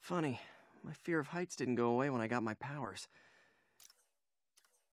Funny, my fear of heights didn't go away when I got my powers.